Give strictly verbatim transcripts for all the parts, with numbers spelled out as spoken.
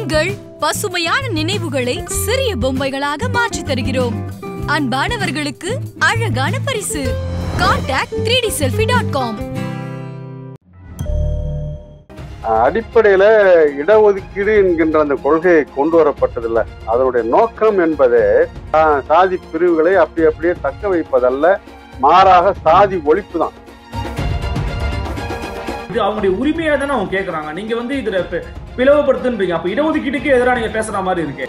உங்கள் பசுமையான நினைவுகளை சிறிய பொம்மைகளாக மாற்றி தருகிறோம். அன்பானவர்களுக்கு அழகான பரிசு. Contact three D selfie dot com. அடிப்படையில இடஒதுக்கீடு என்கின்ற அந்த கொள்கையை கொண்டு வரப்பட்டதில்லை. அதனுடைய நோக்கம் என்பது சாதி பிரிவுகளை அப்படி அப்படியே தக்க வைப்பதல்ல, மாறாக சாதி ஒழிப்பு தான். இது அவங்களுடைய உரிமையா தானே அவங்க கேட்கறாங்க. நீங்க வந்து இதுல பிளவுபடுத்துன்றீங்க. அப்ப இடஒதுக்கீட்டுக்கு எதிராக நீங்க பேசுற மாதிரி இருக்கு.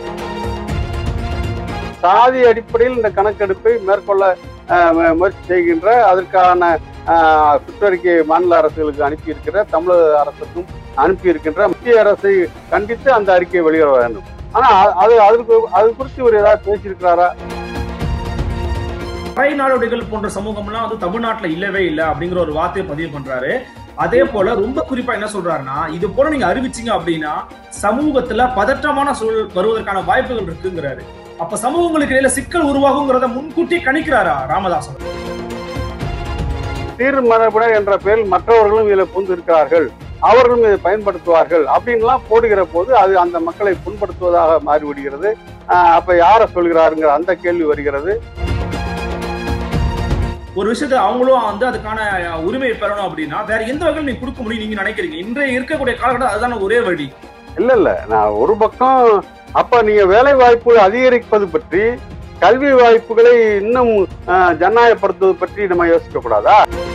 சாதி அடிப்படையில் இந்த கணக்கெடுப்பை மேற்கொள்ள முயற்சி செய்கின்ற அதற்கான சுற்றறிக்கை மாநில அரசுகளுக்கு அனுப்பி இருக்கிற தமிழக அரசுக்கும் அனுப்பி இருக்கின்ற மத்திய அரசை கண்டித்து அந்த அறிக்கையை வெளியிட வேண்டும். ஆனா அது அதுக்கு அது குறித்து ஒரு ஏதாவது பேசியிருக்கிறாரா? அரை நாடோடிகள் போன்ற சமூகம்லாம் வந்து தமிழ்நாட்டுல இல்லவே இல்லை அப்படிங்கிற ஒரு வார்த்தையை பதிவு பண்றாரு. அதே போல ரொம்ப குறிப்பா என்ன சொல்றாருன்னா, இது போல நீங்க அறிவிச்சீங்க அப்படின்னா சமூகத்துல பதற்றமான சூழல் வருவதற்கான வாய்ப்புகள் இருக்குங்கிறாரு. அப்ப சமூகங்களுக்கு இடையில சிக்கல் உருவாகுங்கிறத முன்கூட்டியே கணிக்கிறாரா ராமதாஸ்? தீர்மரபினர் என்ற பெயரில் மற்றவர்களும் இதில் புகுந்து இருக்கிறார்கள், அவர்களும் இதை பயன்படுத்துவார்கள் அப்படின்லாம் போடுகிற போது அது அந்த மக்களை புண்படுத்துவதாக மாறிவிடுகிறது. அப்ப யார சொல்கிறாருங்கிற அந்த கேள்வி வருகிறது. ஒரு விஷயத்த அவங்களும் வந்து அதுக்கான உரிமையை பெறணும் அப்படின்னா வேற எந்த வகையில் நீங்க கொடுக்க முடியும் நீங்க நினைக்கிறீங்க? இன்றைய இருக்கக்கூடிய காலகட்டம் அதுதான ஒரே வழி. இல்ல இல்ல நான் ஒரு பக்கம் அப்ப நீங்க வேலை வாய்ப்புகளை அதிகரிப்பது பற்றி, கல்வி வாய்ப்புகளை இன்னும் ஜனநாயகப்படுத்துவது பற்றி நம்ம யோசிக்க கூடாதா?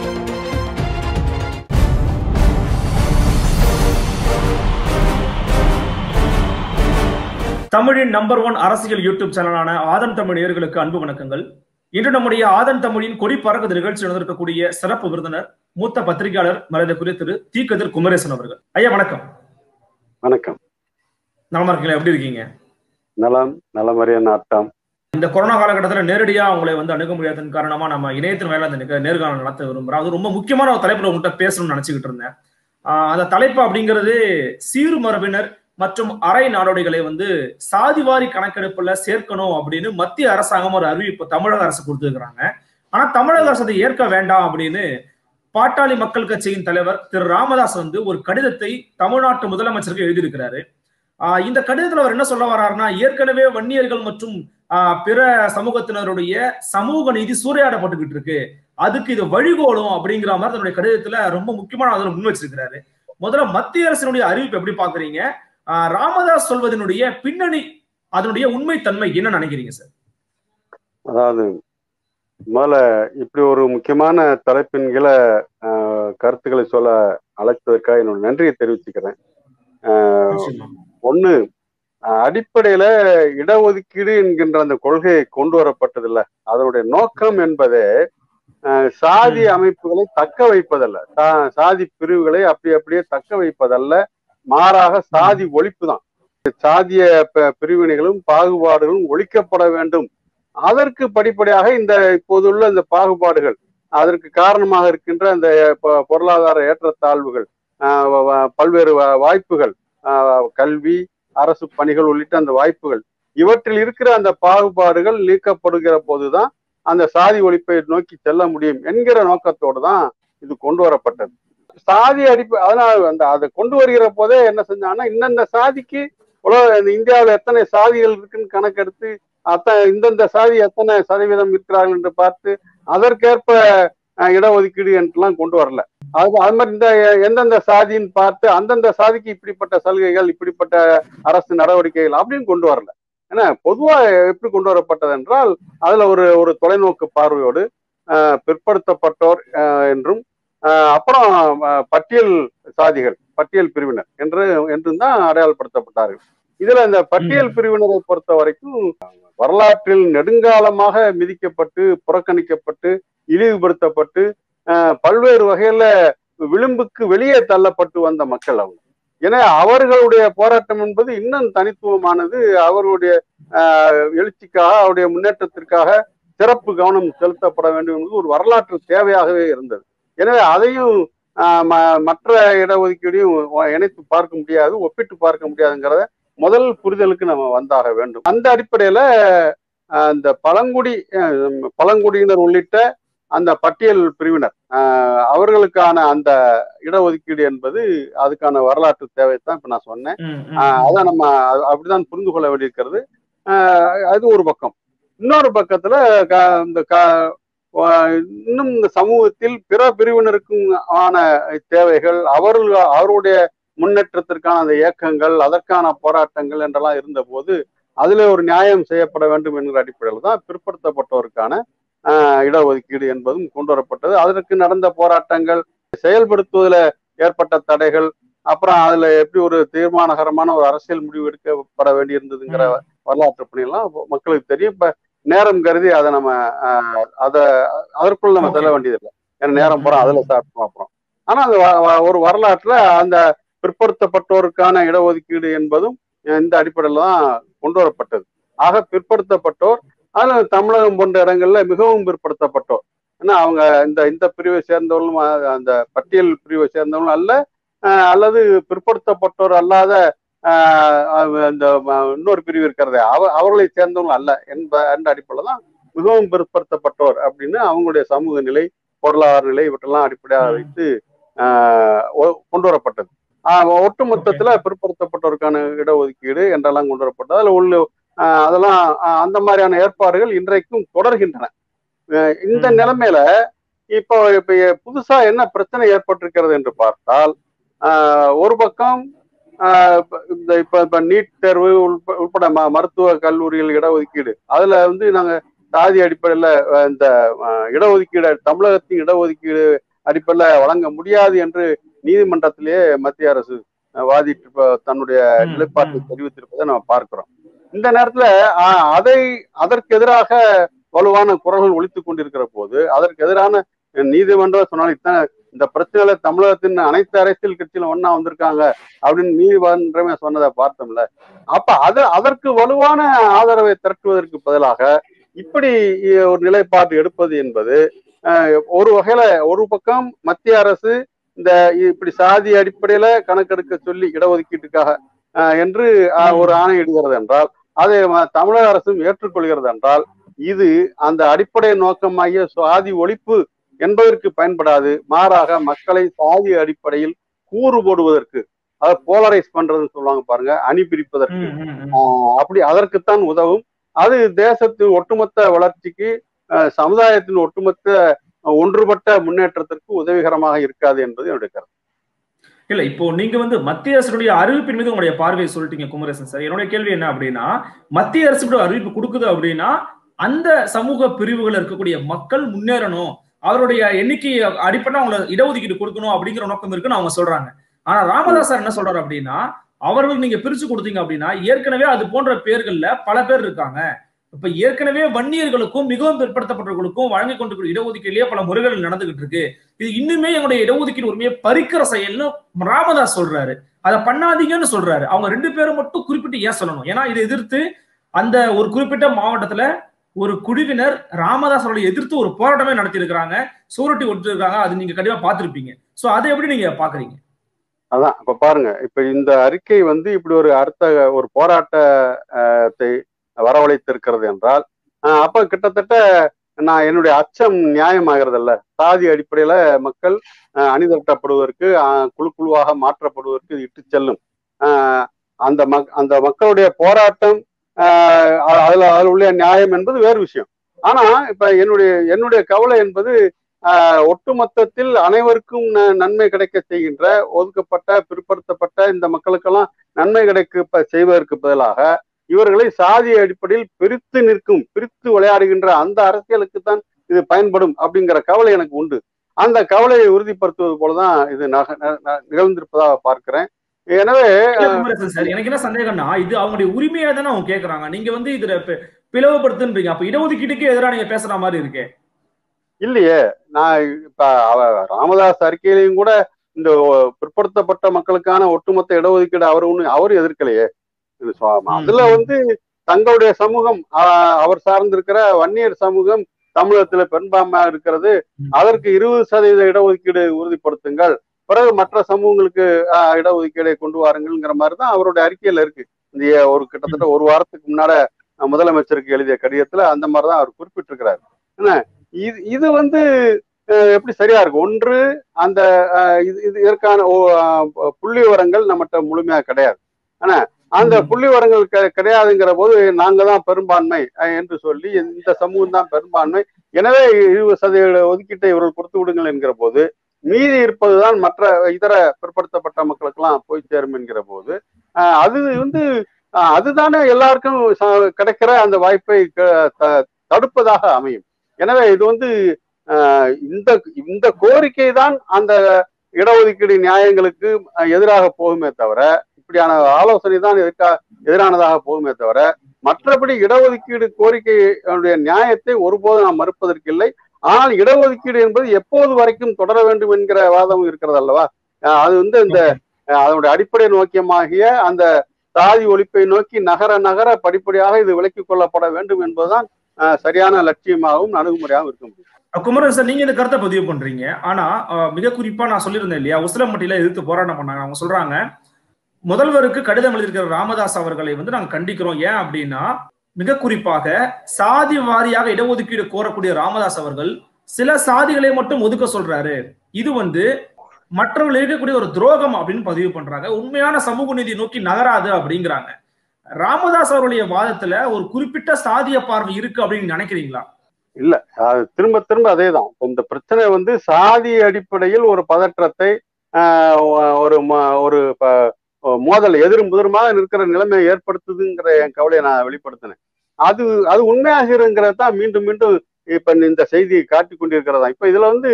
தமிழின் நம்பர் ஒன் அரசியல் யூடியூப் சேனலான ஆதன் தமிழ் நேயர்களுக்கு அன்பு வணக்கங்கள். இன்று நம்முடைய ஆதன் தமிழின் கொடி பறக்குது நிகழ்ச்சி நடந்திருக்கக்கூடிய சிறப்பு விருந்தினர் மூத்த பத்திரிகையாளர் மரியாதைக்குரிய திரு தி கதிர் குமரேசன் அவர்கள். ஐயா வணக்கம். வணக்கம். நலமா இருக்கீங்களா? எப்படி இருக்கீங்க? நலம் நலமறிய நாட்டம். இந்த கொரோனா காலகட்டத்தில் நேரடியா அவங்களை வந்து அணுக முடியாதன் காரணமா நம்ம இணையத்தின் மேல அந்த நேர்காணல் நடத்த விரும்புறோம். அது ரொம்ப முக்கியமான ஒரு தலைப்புல உங்கள்கிட்ட பேசணும்னு நினைச்சுக்கிட்டு இருந்தேன். ஆஹ் அந்த தலைப்பு அப்படிங்கிறது சீர்மரபினர் மற்றும் அரை நாடோடிகளை வந்து சாதிவாரி கணக்கெடுப்புல சேர்க்கணும் அப்படின்னு மத்திய அரசாங்கம் ஒரு அறிவிப்பு தமிழக அரசு கொடுத்துருக்காங்க. ஆனா தமிழக அரசு அதை ஏற்க வேண்டாம் அப்படின்னு பாட்டாளி மக்கள் கட்சியின் தலைவர் திரு ராமதாஸ் வந்து ஒரு கடிதத்தை தமிழ்நாட்டு முதலமைச்சருக்கு எழுதியிருக்கிறாரு. ஆஹ் இந்த கடிதத்துல அவர் என்ன சொல்ல வர்றாருன்னா, ஏற்கனவே வன்னியர்கள் மற்றும் ஆஹ் பிற சமூகத்தினருடைய சமூக நீதி சூறையாடப்பட்டுக்கிட்டு இருக்கு, அதுக்கு இது வழிகோலும் அப்படிங்கிற மாதிரி தன்னுடைய கடிதத்துல ரொம்ப முக்கியமான அதில் முன் வச்சிருக்கிறாரு. முதல்ல மத்திய அரசினுடைய அறிவிப்பு எப்படி பாக்குறீங்க? ஆஹ் ராமதாஸ் சொல்வதனுடைய பின்னணி, அதனுடைய உண்மைத்தன்மை என்ன நினைக்கிறீங்க சார்? அதாவது முதல்ல இப்படி ஒரு முக்கியமான தலைப்பின் கீழ கருத்துக்களை சொல்ல அழைத்ததற்காக என்னோட நன்றியை தெரிவிச்சுக்கிறேன். ஒண்ணு, அடிப்படையில இடஒதுக்கீடு என்கின்ற அந்த கொள்கையை கொண்டு வரப்பட்டதில்லை. அதனுடைய நோக்கம் என்பது சாதி அமைப்புகளை தக்க வைப்பதல்ல, சாதி பிரிவுகளை அப்படி அப்படியே தக்க வைப்பதல்ல, மாறாக சாதி ஒழிப்பு தான். சாதிய பிரிவினைகளும் பாகுபாடுகளும் ஒழிக்கப்பட வேண்டும். அதற்கு படிப்படியாக இந்த இப்போதுள்ள இந்த பாகுபாடுகள், அதற்கு காரணமாக இருக்கின்ற இந்த பொருளாதார ஏற்றத்தாழ்வுகள், பல்வேறு வாய்ப்புகள், கல்வி, அரசு பணிகள் உள்ளிட்ட அந்த வாய்ப்புகள், இவற்றில் இருக்கிற அந்த பாகுபாடுகள் நீக்கப்படுகிற போதுதான் அந்த சாதி ஒழிப்பை நோக்கி செல்ல முடியும் என்கிற நோக்கத்தோடு தான் இது கொண்டு வரப்பட்டது. சாதி அடிப்படை அதனால அந்த அதை கொண்டு வருகிற போதே என்ன செஞ்சாங்கன்னா, இந்தந்த சாதிக்கு உலக இந்தியாவில் எத்தனை சாதிகள் இருக்குன்னு கணக்கெடுத்து அத்தனை இந்தந்த சாதி எத்தனை சதவீதம் இருக்கிறார்கள் என்று பார்த்து அதற்கேற்ப இடஒதுக்கீடு என்றெல்லாம் கொண்டு வரல. அது அது மாதிரி இந்த எந்தெந்த சாதின்னு பார்த்து அந்தந்த சாதிக்கு இப்படிப்பட்ட சலுகைகள், இப்படிப்பட்ட அரசு நடவடிக்கைகள் அப்படின்னு கொண்டு வரல. ஏன்னா பொதுவா எப்படி கொண்டு வரப்பட்டது என்றால், அதுல ஒரு ஒரு தொலைநோக்கு பார்வையோடு பிற்படுத்தப்பட்டோர் என்றும் அப்புறம் பட்டியல் சாதிகள், பட்டியல் பிரிவினர் என்று என்றும் தான் அடையாளப்படுத்தப்பட்டார்கள். இதுல இந்த பட்டியல் பிரிவினரை பொறுத்த வரைக்கும் வரலாற்றில் நெடுங்காலமாக மிதிக்கப்பட்டு, புறக்கணிக்கப்பட்டு, இழிவுபடுத்தப்பட்டு, பல்வேறு வகையில விளிம்புக்கு வெளியே தள்ளப்பட்டு வந்த மக்கள் அவங்க. ஏன்னா அவர்களுடைய போராட்டம் என்பது இன்னும் தனித்துவமானது. அவர்களுடைய எழுச்சிக்காக, அவருடைய முன்னேற்றத்திற்காக சிறப்பு கவனம் செலுத்தப்பட வேண்டும் என்பது ஒரு வரலாற்று தேவையாகவே இருந்தது. எனவே அதையும் மற்ற இடஒதுக்கீடையும் இணைத்து பார்க்க முடியாது, ஒப்பிட்டு பார்க்க முடியாதுங்கிறத முதல் புரிதலுக்கு நம்ம வந்தாக வேண்டும். அந்த அடிப்படையில இந்த பழங்குடி பழங்குடியினர் உள்ளிட்ட அந்த பட்டியல் பிரிவினர் அவர்களுக்கான அந்த இடஒதுக்கீடு என்பது அதுக்கான வரலாற்று தேவைத்தான் இப்ப நான் சொன்னேன். அதான் நம்ம அப்படிதான் புரிந்து கொள்ள வேண்டியிருக்கிறது. அது ஒரு பக்கம். இன்னொரு பக்கத்துல இந்த இன்னும் இந்த சமூகத்தில் பிற பிரிவினருக்கும் ஆன தேவைகள், அவர்கள் அவருடைய முன்னேற்றத்திற்கான அந்த இயக்கங்கள், அதற்கான போராட்டங்கள் என்றெல்லாம் இருந்த போது அதுல ஒரு நியாயம் செய்யப்பட வேண்டும் என்கிற அடிப்படையில் தான் பிற்படுத்தப்பட்டோருக்கான ஆஹ் இடஒதுக்கீடு என்பதும் கொண்டு வரப்பட்டது. அதற்கு நடந்த போராட்டங்கள், செயல்படுத்துவதில் ஏற்பட்ட தடைகள், அப்புறம் அதுல எப்படி ஒரு தீர்மானகரமான ஒரு அரசியல் முடிவு எடுக்கப்பட வேண்டியிருந்ததுங்கிற வரலாற்று பணியெல்லாம் மக்களுக்கு தெரியும். இப்ப நேரம் கருதி அதை நம்ம அதை அதற்குள் நம்ம செல்ல வேண்டியதில்லை. ஏன்னா நேரம் போறோம் அதுல சாப்பிட்டோம் அப்புறம். ஆனா அந்த ஒரு வரலாற்றுல அந்த பிற்படுத்தப்பட்டோருக்கான இடஒதுக்கீடு என்பதும் இந்த அடிப்படையில தான் கொண்டு வரப்பட்டது. ஆக பிற்படுத்தப்பட்டோர் அதுல தமிழகம் போன்ற இடங்கள்ல மிகவும் பிற்படுத்தப்பட்டோர், ஏன்னா அவங்க இந்த இந்த பிரிவை சேர்ந்தவர்களும் அந்த பட்டியல் பிரிவை சேர்ந்தவர்களும் அல்ல, அல்லது பிற்படுத்தப்பட்டோர் அல்லாத இந்த இன்னொரு பிரிவு இருக்கிறதே அவ அவர்களை சேர்ந்தவங்களும் அல்ல என்ப என்ற அடிப்படையில் தான் மிகவும் பிற்படுத்தப்பட்டோர் அப்படின்னு அவங்களுடைய சமூக நிலை, பொருளாதார நிலை இவற்றெல்லாம் அடிப்படையாக வைத்து ஆஹ் கொண்டு வரப்பட்டது. ஆஹ் ஒட்டு மொத்தத்துல பிற்படுத்தப்பட்டோருக்கான இடஒதுக்கீடு என்றெல்லாம் கொண்டு வரப்பட்டது. அதுல உள்ள அதெல்லாம் அந்த மாதிரியான ஏற்பாடுகள் இன்றைக்கும் தொடர்கின்றன. இந்த நிலைமையில இப்போ இப்ப புதுசா என்ன பிரச்சனை ஏற்பட்டிருக்கிறது என்று பார்த்தால், ஆஹ் ஒரு பக்கம் ஆஹ் இந்த இப்ப இப்ப நீட் தேர்வு உள்ப உட்பட ம மருத்துவ கல்லூரிகள் இடஒதுக்கீடு, அதுல வந்து நாங்க சாதி அடிப்படையில இந்த இடஒதுக்கீடு தமிழகத்தின் இடஒதுக்கீடு அடிப்படையில வழங்க முடியாது என்று நீதிமன்றத்திலேயே மத்திய அரசு வாதிட்டு தன்னுடைய நிலைப்பாட்டை தெரிவித்திருப்பதை நம்ம பார்க்கிறோம். இந்த நேரத்துல அதை அதற்கு எதிராக வலுவான குரல்கள் ஒலித்துக் கொண்டிருக்கிற போது, அதற்கு எதிரான நீதிமன்றம் சொன்னாலும் இந்த பிரச்சனையில தமிழகத்தின் அனைத்து அரசியல் கட்சியிலும் ஒன்னா வந்திருக்காங்க அப்படின்னு நீதிமன்றமே சொன்னதை பார்த்தோம்ல. அப்ப அது அதற்கு வலுவான ஆதரவை திரட்டுவதற்கு பதிலாக இப்படி ஒரு நிலைப்பாடு எடுப்பது என்பது ஒரு வகையில ஒரு பக்கம் மத்திய அரசு இந்த இப்படி சாதி அடிப்படையில கணக்கெடுக்க சொல்லி இடஒதுக்கீட்டுக்காக என்று ஒரு ஆணையிடுகிறது என்றால், அதை தமிழக அரசும் ஏற்றுக்கொள்கிறது என்றால், இது அந்த அடிப்படை நோக்கமாகிய சாதி ஒழிப்பு என்பதற்கு பயன்படாது, மாறாக மக்களை சாதி அடிப்படையில் கூறு போடுவதற்கு, அதை போலரைஸ் பண்றதுன்னு சொல்லுவாங்க பாருங்க, அணி பிரிப்பதற்கு, அப்படி அதற்குத்தான் உதவும். அது தேசத்தின் ஒட்டுமொத்த வளர்ச்சிக்கு, சமுதாயத்தின் ஒட்டுமொத்த ஒன்றுபட்ட முன்னேற்றத்திற்கு உதவிகரமாக இருக்காது என்பது என்னுடைய கருத்து. இல்ல, இப்போ நீங்க வந்து மத்திய அரசுடைய அறிவிப்பின் மீது உங்களுடைய பார்வையை சொல்லிட்டீங்க குமரேசன் சார். என்னுடைய கேள்வி என்ன அப்படின்னா, மத்திய அரசு அறிவிப்பு கொடுக்குது அப்படின்னா அந்த சமூக பிரிவுகள் இருக்கக்கூடிய மக்கள் முன்னேறணும், அவருடைய எண்ணிக்கையை அடிப்படை அவங்களை இடஒதுக்கீடு கொடுக்கணும் அப்படிங்கிற நோக்கம் இருக்குன்னு அவங்க சொல்றாங்க. ஆனா ராமதாஸ் சார் என்ன சொல்றாரு அப்படின்னா, அவர்களுக்கு நீங்க பிரிச்சு கொடுத்தீங்க அப்படின்னா ஏற்கனவே அது போன்ற பேர்கள்ல பல பேர் இருக்காங்க. இப்ப ஏற்கனவே வன்னியர்களுக்கும் மிகவும் பிற்படுத்தப்பட்டவர்களுக்கும் வழங்கி கொண்டு இடஒதுக்கீடுலயே பல முறைகள் நடந்துகிட்டு இருக்கு. இது இன்னுமே எங்களுடைய இடஒதுக்கீடு உரிமையை பறிக்கிற செயல்னு ராமதாஸ் சொல்றாரு. அதை பண்ணாதீங்கன்னு சொல்றாரு. அவங்க ரெண்டு பேரும் மட்டும் குறிப்பிட்டு ஏன் சொல்லணும்? ஏன்னா இதை எதிர்த்து அந்த ஒரு குறிப்பிட்ட மாவட்டத்துல ஒரு குழுவினர் ராமதாஸோட எதிர்த்து ஒரு போராட்டமே நடத்தி இருக்கிறாங்க, சூரட்டி ஒட்டு இருக்காங்க. அது நீங்க கண்டிப்பா பார்த்திருப்பீங்க. சோ அதை எப்படி நீங்க பாக்குறீங்க? அதான் இப்ப பாருங்க, இப்ப இந்த அறிக்கை வந்து இப்படி ஒரு அடுத்த ஒரு போராட்டத்தை வரவழைத்திருக்கிறது என்றால், அப்ப கிட்டத்தட்ட நான் என்னுடைய அச்சம் நியாயமாகிறது அல்ல. சாதி அடிப்படையில மக்கள் அணிதிரட்டப்படுவதற்கு, குழு குழுவாக மாற்றப்படுவதற்கு இட்டு செல்லும். ஆஹ் அந்த மக் அந்த மக்களுடைய போராட்டம் ஆஹ் அதுல அதுல உள்ள நியாயம் என்பது வேறு விஷயம். ஆனா இப்ப என்னுடைய என்னுடைய கவலை என்பது ஆஹ் ஒட்டுமொத்தத்தில் அனைவருக்கும் நன்மை கிடைக்க செய்கின்ற, ஒதுக்கப்பட்ட பிற்படுத்தப்பட்ட இந்த மக்களுக்கெல்லாம் நன்மை கிடைக்க செய்வதற்கு பதிலாக இவர்களை சாதி அடிப்படையில் பிரித்து நிற்கும், பிரித்து விளையாடுகின்ற அந்த அரசியலுக்கு தான் இது பயன்படும் அப்படிங்கிற கவலை எனக்கு உண்டு. அந்த கவலையை உறுதிப்படுத்துவது போலதான் இது நிகழ்ந்திருப்பதாக பார்க்கிறேன். எனவே எனக்கு என்ன சந்தேகம்னா, இது அவங்களுடைய உரிமையா தானே அவங்க கேட்கறாங்க. நீங்க வந்து இதுல பிளவுபடுத்துன்றீங்க. அப்ப இடஒதுக்கீட்டுக்கு எதிராக நீங்க பேசுற மாதிரி இருக்கே. இல்லையே, நான் இப்ப ராமதாஸ் அறிக்கையிலையும் கூட இந்த பிற்படுத்தப்பட்ட மக்களுக்கான ஒட்டுமொத்த இடஒதுக்கீடு அவர் ஒண்ணு அவரு எதிர்க்கலையே. அதுல வந்து தங்களுடைய சமூகம், அவர் சார்ந்திருக்கிற வன்னியர் சமூகம் தமிழகத்துல பெரும்பான்மையாக இருக்கிறது, அதற்கு இருபது சதவீத இடஒதுக்கீடு உறுதிப்படுத்துங்கள், பிறகு மற்ற சமூகங்களுக்கு இடஒதுக்கீடை கொண்டு வாருங்கள்ங்கிற மாதிரிதான் அவருடைய அறிக்கையில இருக்கு. இந்த ஒரு கிட்டத்தட்ட ஒரு வாரத்துக்கு முன்னால முதலமைச்சருக்கு எழுதிய கடிதத்துல அந்த மாதிரிதான் அவர் குறிப்பிட்டிருக்கிறார். என்ன இது இது வந்து எப்படி சரியா இருக்கு? ஒன்று, அந்த இது இது இதற்கான புள்ளி விவரங்கள் நம்மகிட்ட முழுமையா கிடையாது. ஆனா அந்த புள்ளி விவரங்கள் கிடையாதுங்கிற போது நாங்க தான் பெரும்பான்மை என்று சொல்லி இந்த சமூகம் தான் பெரும்பான்மை, எனவே இருபது சதவீத ஒதுக்கீட்டை இவர்கள் கொடுத்து விடுங்கள் என்கிற போது மீதி இருப்பதுதான் மற்ற இதர பிற்படுத்தப்பட்ட மக்களுக்கெல்லாம் போய் சேரும் என்கிற போது அது வந்து அதுதானே எல்லாருக்கும் கிடைக்கிற அந்த வாய்ப்பை தடுப்பதாக அமையும். எனவே இது வந்து இந்த இந்த கோரிக்கை தான் அந்த இடஒதுக்கீடு நியாயங்களுக்கு எதிராக போகுமே தவிர, இப்படியான ஆலோசனை தான் எதிரானதாக போகுமே தவிர, மற்றபடி இடஒதுக்கீடு கோரிக்கையுடைய நியாயத்தை ஒருபோதும் நாம் மறுப்பதற்கில்லை. ஆனால் இடஒதுக்கீடு என்பது எப்போது வரைக்கும் தொடர வேண்டும் என்கிற வாதம் இருக்கிறது அல்லவா? அது வந்து இந்த அதனுடைய அடிப்படை நோக்கியமாகிய அந்த சாதி ஒழிப்பை நோக்கி நகர நகர படிப்படியாக இது விலக்கிக் கொள்ளப்பட வேண்டும் என்பதுதான் சரியான லட்சியமாகவும் அணுகுமுறையாகவும் இருக்க முடியும். குமரன் சார், நீங்க இந்த கருத்தை பதிவு பண்றீங்க. ஆனா மிக குறிப்பா நான் சொல்லியிருந்தேன் இல்லையா, உசிலம்பட்டியில எதிர்த்து போராட்டம் பண்ணாங்க. அவங்க சொல்றாங்க, முதல்வருக்கு கடிதம் எழுதியிருக்கிற ராமதாஸ் அவர்களை வந்து நாங்க கண்டிக்கிறோம். ஏன் அப்படின்னா, மிக குறிப்பாக சாதி வாரியாக இடஒதுக்கீடு கோரக்கூடிய ராமதாஸ் அவர்கள் சில சாதிகளை மட்டும் ஒதுக்க சொல்றாரு, இது வந்து மற்றவர்கள் இருக்கக்கூடிய ஒரு துரோகம் அப்படின்னு பதிவு பண்றாங்க. உண்மையான சமூக நீதி நோக்கி நகராது அப்படிங்கிறாங்க. ராமதாஸ் அவருடைய வாதத்துல ஒரு குறிப்பிட்ட சாதிய பார்வை இருக்கு அப்படின்னு நினைக்கிறீங்களா? இல்ல, அது திரும்ப திரும்ப அதேதான். இந்த பிரச்சனை வந்து சாதி அடிப்படையில் ஒரு பதற்றத்தை ஒரு ஒரு மோதல் எதிரும் புதிருமாக இருக்கிற நிலைமையை ஏற்படுத்துதுங்கிற என் கவலையை நான் வெளிப்படுத்தினேன். அது அது உண்மையாக இருக்கிறது தான் மீண்டும் மீண்டும் இப்ப இந்த செய்தியை காட்டி கொண்டிருக்கிறதா. இப்ப இதுல வந்து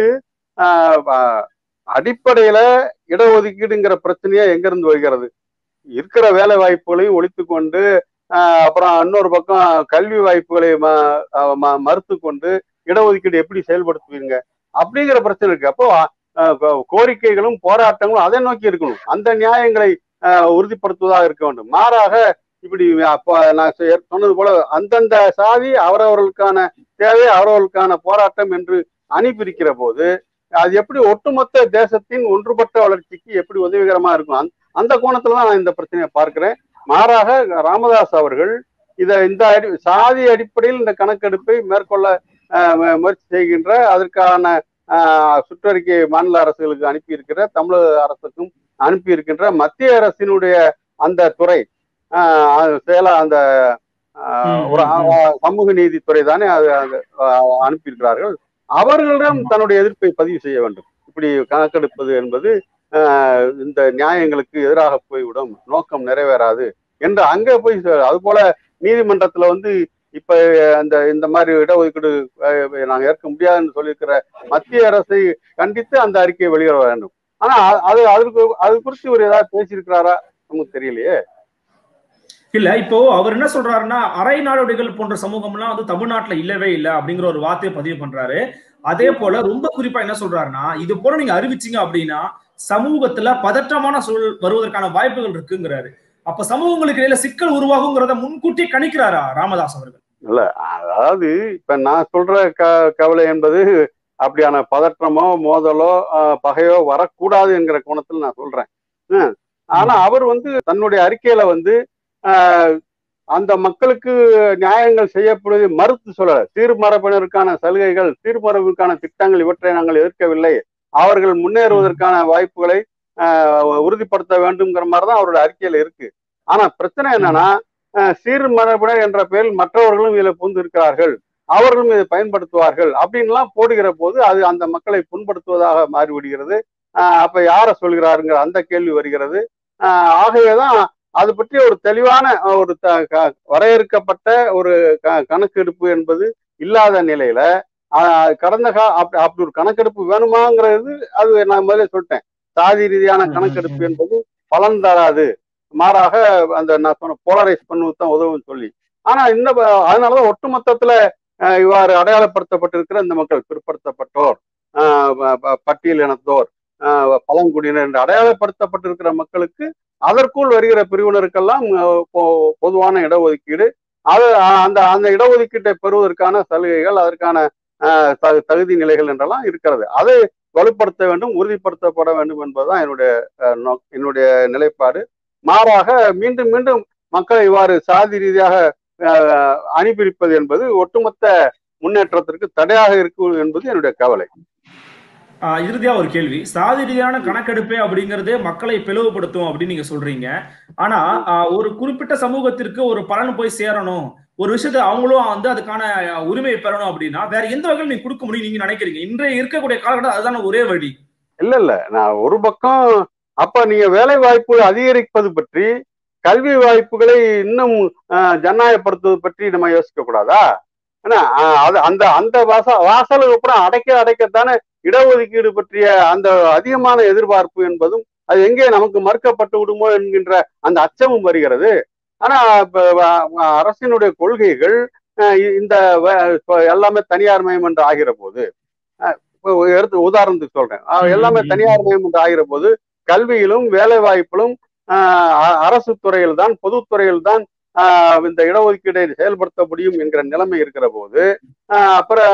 ஆஹ் அடிப்படையில இடஒதுக்கீடுங்கிற பிரச்சனையா எங்க இருந்து வருகிறது? இருக்கிற வேலை வாய்ப்புகளையும் ஒழித்து கொண்டு ஆஹ் அப்புறம் இன்னொரு பக்கம் கல்வி வாய்ப்புகளை மறுத்து கொண்டு இடஒதுக்கீடு எப்படி செயல்படுத்துவீங்க அப்படிங்கிற பிரச்சனை இருக்கு. அப்போ கோரிக்கைகளும் போராட்டங்களும் அதை நோக்கி இருக்கணும், அந்த நியாயங்களை உறுதிப்படுத்துவதாக இருக்க வேண்டும். மாறாக இப்படி நான் சொன்னது போல அந்தந்த சாதி அவரவர்களுக்கான தேவை அவரவர்களுக்கான போராட்டம் என்று அனுப்பியிருக்கிற போது அது எப்படி ஒட்டுமொத்த தேசத்தின் ஒன்றுபட்ட வளர்ச்சிக்கு எப்படி உதவிகரமா இருக்கும்? அந்த கோணத்துலதான் நான் இந்த பிரச்சனையை பார்க்கிறேன். மாறாக ராமதாஸ் அவர்கள் இத இந்த சாதி அடிப்படையில் இந்த கணக்கெடுப்பை மேற்கொள்ள முயற்சி செய்கின்ற அதற்கான சுற்றறிக்கை மாநில அரசுகளுக்கு அனுப்பியிருக்கிற, தமிழக அரசுக்கும் அனுப்பியிருக்கின்ற மத்திய அரசினுடைய அந்த துறை செயல அந்த ஒரு சமூக நீதித்துறை தானே அது அனுப்பியிருக்கிறார்கள். அவர்களிடம் தன்னுடைய எதிர்ப்பை பதிவு செய்ய வேண்டும். இப்படி கணக்கெடுப்பது என்பது இந்த நியாயங்களுக்கு எதிராக போய்விடும், நோக்கம் நிறைவேறாது என்று அங்கே போய், அது போல நீதிமன்றத்துல வந்து இப்ப அந்த இந்த மாதிரி இடஒதுக்கீடு நாங்க ஏற்க முடியாதுன்னு சொல்லியிருக்கிற மத்திய அரசை கண்டித்து அந்த அறிக்கையை வெளியிட வேண்டும். ஆனா அது அதுக்கு அது குறித்து ஒரு ஏதாவது பேசியிருக்கிறாரா நமக்கு தெரியலையே. இல்ல, இப்போ அவர் என்ன சொல்றாருன்னா, அரை நாடோடிகள் போன்ற சமூகம்லாம் வந்து தமிழ்நாட்டுல இல்லவே இல்லை அப்படிங்கிற ஒரு வார்த்தையை பதிவு பண்றாரு. அதே போல ரொம்ப குறிப்பா என்ன சொல்றாருன்னா, இது போல நீங்க அறிவிச்சீங்க அப்படின்னா சமூகத்துல பதற்றமான சூழல் வருவதற்கான வாய்ப்புகள் இருக்குங்கிறாரு. அப்ப சமூகங்களுக்கு இடையில சிக்கல் உருவாகுங்கிறத முன்கூட்டி கணிக்கிறாரா ராமதாஸ் அவர்கள்? இல்ல, அதாவது இப்ப நான் சொல்ற க கவலை என்பது அப்படியான பதற்றமோ மோதலோ பகையோ வரக்கூடாது என்கிற கோணத்தில் நான் சொல்றேன். ஆனா அவர் வந்து தன்னுடைய அறிக்கையில வந்து ஆஹ் அந்த மக்களுக்கு நியாயங்கள் செய்யப்படுவதை மறுத்து சொல்லல. சீர்மரபினருக்கான சலுகைகள், சீர்மரபுக்கான திட்டங்கள் இவற்றை நாங்கள் எதிர்க்கவில்லை, அவர்கள் முன்னேறுவதற்கான வாய்ப்புகளை ஆஹ் உறுதிப்படுத்த வேண்டும்ங்கிற மாதிரிதான் அவருடைய அறிக்கையில இருக்கு. ஆனா பிரச்சனை என்னன்னா, சீர்மரபினர் என்ற பெயரில் மற்றவர்களும் இதுல புகுந்து இருக்கிறார்கள், அவர்களும் இதை பயன்படுத்துவார்கள் அப்படின்லாம் போடுகிற போது அது அந்த மக்களை புண்படுத்துவதாக மாறிவிடுகிறது. ஆஹ் அப்ப யார சொல்கிறாருங்கிற அந்த கேள்வி வருகிறது. ஆஹ் ஆகவேதான் அது பற்றி ஒரு தெளிவான ஒரு வரையறுக்கப்பட்ட ஒரு கணக்கெடுப்பு என்பது இல்லாத நிலையில கடந்த கா அப்படி ஒரு கணக்கெடுப்பு வேணுமாங்கிறது அது நான் முதல்ல சொல்லிட்டேன். சாதி ரீதியான கணக்கெடுப்பு என்பது பலன் தராது, மாறாக அந்த நான் சொன்ன போலரைஸ் பண்ணுவதுதான் உதவும் சொல்லி. ஆனா இந்த அதனாலதான் ஒட்டுமொத்தத்துல இவ்வாறு அடையாளப்படுத்தப்பட்டிருக்கிற இந்த மக்கள், பிற்படுத்தப்பட்டோர், பட்டியல் இனத்தோர், பழங்குடியினர் என்று அடையாளப்படுத்தப்பட்டிருக்கிற மக்களுக்கு அதற்குள் வருகிற பிரிவினருக்கெல்லாம் பொதுவான இடஒதுக்கீடு, அது அந்த அந்த இடஒதுக்கீட்டை பெறுவதற்கான சலுகைகள், அதற்கான தகுதி நிலைகள் என்றெல்லாம் இருக்கிறது. அதை வலுப்படுத்த வேண்டும், உறுதிப்படுத்தப்பட வேண்டும் என்பதுதான் என்னுடைய என்னுடைய நிலைப்பாடு. மாறாக மீண்டும் மீண்டும் மக்களை இவ்வாறு சாதி ரீதியாக அணிபிரிப்பது என்பது ஒட்டுமொத்த முன்னேற்றத்திற்கு தடையாக இருக்கும் என்பது என்னுடைய கவலை. ஆஹ் இறுதியா ஒரு கேள்வி, சாதி ரீதியான கணக்கெடுப்பே அப்படிங்கறதே மக்களை பிளவுபடுத்தும் அப்படின்னு நீங்க சொல்றீங்க. ஆனா ஒரு குறிப்பிட்ட சமூகத்திற்கு ஒரு பலன் போய் சேரணும், ஒரு விஷயத்த அவங்களும் வந்து அதுக்கான உரிமையை பெறணும் அப்படின்னா வேற எந்த வகையில் நீங்க கொடுக்க முடியும் நீங்க நினைக்கிறீங்க? இன்றைய இருக்கக்கூடிய காலகட்டம் அதுதான ஒரே வழி. இல்ல இல்ல நான் ஒரு பக்கம் அப்ப நீங்க வேலை வாய்ப்புகளை அதிகரிப்பது பற்றி, கல்வி வாய்ப்புகளை இன்னும் ஜனநாயகப்படுத்துவது பற்றி நம்ம யோசிக்க கூடாதா? ஏன்னா அது அந்த அந்த வாச வாசலுக்கு அப்புறம் அடைக்க அடைக்கத்தானே இடஒதுக்கீடு பற்றிய அந்த அதிகமான எதிர்பார்ப்பு என்பதும் அது எங்கே நமக்கு மறுக்கப்பட்டு விடுமோ என்கின்ற அந்த அச்சமும் வருகிறது. ஆனா அரசினுடைய கொள்கைகள் இந்த எல்லாமே தனியார் மயம் என்று ஆகிற போது, எடுத்து உதாரணத்துக்கு சொல்றேன், எல்லாமே தனியார் மயம் என்று ஆகிற போது கல்வியிலும் வேலை வாய்ப்பிலும் அரசு துறையில் தான் பொதுத்துறையில் தான் இந்த இடஒதுக்கீடை செயல்படுத்த முடியும் என்கிற நிலைமை இருக்கிற போது அப்புறம்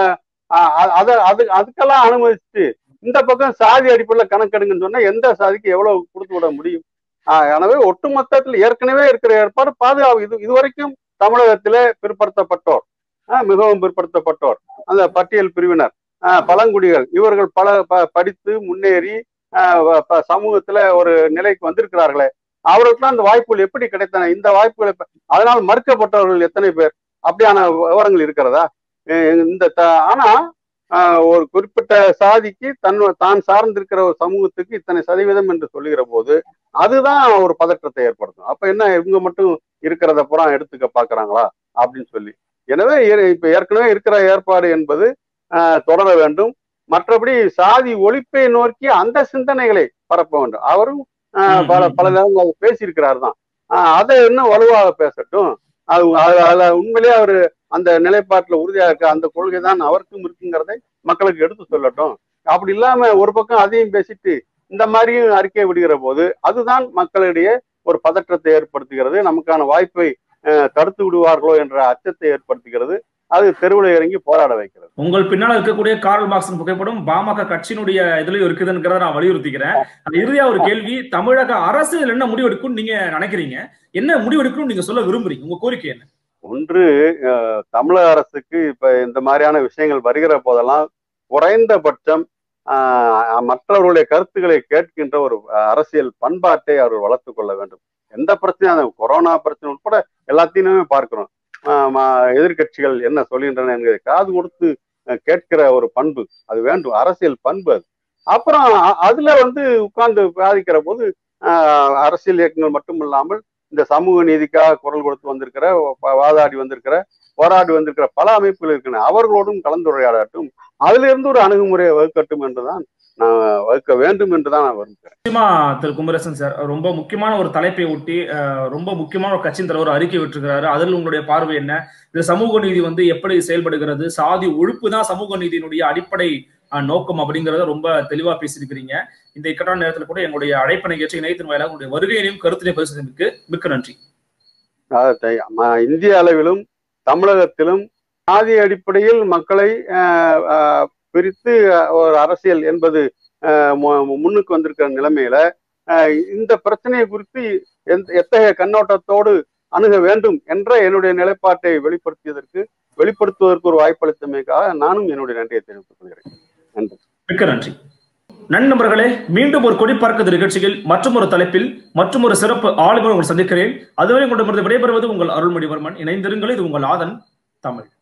அத அது அதுக்கெல்லாம் அனுமதிச்சு இந்த பக்கம் சாதி அடிப்படையில் கணக்கெடுங்கன்னு சொன்னா எந்த சாதிக்கு எவ்வளவு கொடுத்து விட முடியும்? எனவே ஒட்டுமொத்தத்தில் ஏற்கனவே இருக்கிற ஏற்பாடு பாதுகாப்பு. இது இதுவரைக்கும் தமிழகத்திலே பிற்படுத்தப்பட்டோர், மிகவும் பிற்படுத்தப்பட்டோர், அந்த பட்டியல் பிரிவினர், பழங்குடிகள் இவர்கள் பல படித்து முன்னேறி சமூகத்துல ஒரு நிலைக்கு வந்திருக்கிறார்களே, அவர்களுக்கு அந்த வாய்ப்புகள் எப்படி கிடைத்தன? இந்த வாய்ப்புகளை அதனால் மறுக்கப்பட்டவர்கள் எத்தனை பேர்? அப்படியான விவரங்கள் இருக்கிறதா? இந்த ஆனா ஒரு குறிப்பிட்ட சாதிக்கு தன் தான் சார்ந்திருக்கிற ஒரு சமூகத்துக்கு இத்தனை சதவீதம் என்று சொல்லுகிற போது அதுதான் ஒரு பதற்றத்தை ஏற்படுத்தும். அப்ப என்ன இவங்க மட்டும் இருக்கிறத புறம் எடுத்துக்க பாக்குறாங்களா அப்படின்னு சொல்லி. எனவே இப்ப ஏற்கனவே இருக்கிற ஏற்பாடு என்பது ஆஹ் தொடர வேண்டும். மற்றபடி சாதி ஒழிப்பை நோக்கி அந்த சிந்தனைகளை பரப்ப வேண்டும். அவரும் ஆஹ் பல பல நேரங்கள் அது பேசியிருக்கிறார் தான். ஆஹ் அதை இன்னும் வலுவாக பேசட்டும். அது அதுல உண்மையிலேயே அவரு அந்த நிலைப்பாட்டுல உறுதியா இருக்க அந்த கொள்கை தான் அவருக்கும் இருக்குங்கிறதை மக்களுக்கு எடுத்து சொல்லட்டும். அப்படி இல்லாம ஒரு பக்கம் அதையும் பேசிட்டு இந்த மாதிரியும் அறிக்கை விடுகிற போது அதுதான் மக்களிடையே ஒரு பதற்றத்தை ஏற்படுத்துகிறது, நமக்கான வாய்ப்பை தடுத்து விடுவார்களோ என்ற அச்சத்தை ஏற்படுத்துகிறது. அது தெருவில் இறங்கி போராட வைக்கிறது. உங்கள் பின்னால் இருக்கக்கூடிய கார்ல் மார்க்ஸ் புகைப்படம் பாமக கட்சியினுடைய இதுலயும் இருக்குதுங்கிறத நான் வலியுறுத்திக்கிறேன். இறுதியா ஒரு கேள்வி, தமிழக அரசு என்ன முடிவெடுக்கும் நீங்க நினைக்கிறீங்க? என்ன முடிவெடுக்கணும் நீங்க சொல்ல விரும்புறீங்க? உங்க கோரிக்கை என்ன? ஒன்று, தமிழக அரசுக்கு இப்ப இந்த மாதிரியான விஷயங்கள் வருகிற போதெல்லாம் குறைந்தபட்சம் ஆஹ் மற்றவர்களுடைய கருத்துக்களை கேட்கின்ற ஒரு அரசியல் பண்பாட்டை அவர்கள் வளர்த்து கொள்ள வேண்டும். எந்த பிரச்சனையும், கொரோனா பிரச்சனை உட்பட எல்லாத்தையுமே பார்க்கிறோம். எதிர்கட்சிகள் என்ன சொல்கின்றன என்கிறதை காது கொடுத்து கேட்கிற ஒரு பண்பு அது வேண்டும், அரசியல் பண்பு அது. அப்புறம் அதுல வந்து உட்கார்ந்து பாதிக்கிற போது ஆஹ் அரசியல் இயக்கங்கள் மட்டும் இல்லாமல் இந்த சமூக நீதிக்காக குரல் கொடுத்து வந்திருக்கிற, வாதாடி வந்திருக்கிற, போராடி வந்திருக்கிற பல அமைப்புகள் இருக்கின்றன, அவர்களோடும் கலந்துரையாடட்டும். அதுல இருந்து ஒரு அணுகுமுறையை வகுக்கட்டும் என்றுதான் நான் வகுக்க வேண்டும் என்றுதான் நான் விரும்புகிறேன். நிச்சயமா திரு குமரேசன் சார் ரொம்ப முக்கியமான ஒரு தலைப்பை ஒட்டி ரொம்ப முக்கியமான ஒரு கட்சியின் தலைவர் அறிக்கை விட்டுருக்கிறாரு. அதில் உங்களுடைய பார்வை என்ன? இந்த சமூக நீதி வந்து எப்படி செயல்படுகிறது? சாதி ஒழிப்பு தான் சமூக நீதியினுடைய அடிப்படை நோக்கம் அப்படிங்கிறத ரொம்ப தெளிவா பேசியிருக்கிறீங்க. இந்த இக்கட்டான நேரத்தில் கூட எங்களுடைய அழைப்பனை ஏற்ற இணையத்தின் வாயிலாக உங்களுடைய வருகையினையும் கருத்தினையும் பேசுவதற்கு மிக்க நன்றி. இந்திய அளவிலும் தமிழகத்திலும் சாதி அடிப்படையில் மக்களை பிரித்து ஒரு அரசியல் என்பது முன்னுக்கு வந்திருக்கிற நிலைமையில இந்த பிரச்சனையை குறித்து எத்தகைய கண்ணோட்டத்தோடு அணுக வேண்டும் என்ற என்னுடைய நிலைப்பாட்டை வெளிப்படுத்தியதற்கு வெளிப்படுத்துவதற்கு ஒரு வாய்ப்பளித்தமைக்காக நானும் என்னுடைய நன்றியை தெரிவித்துக் கொள்கிறேன். நன்றி, மிக்க நன்றி. நண்பர்களே, மீண்டும் ஒரு கொடி பார்க்கது நிகழ்ச்சியில் மற்றும் ஒரு தலைப்பில் மற்றும் ஒரு சிறப்பு ஆளுமை உங்களை சந்திக்கிறேன். அதுவரை உங்களிடமிருந்து விடைபெறுவது உங்கள் அருள்மொழிவர்மன். இணைந்திருங்கள். இது உங்கள் ஆதன் தமிழ்.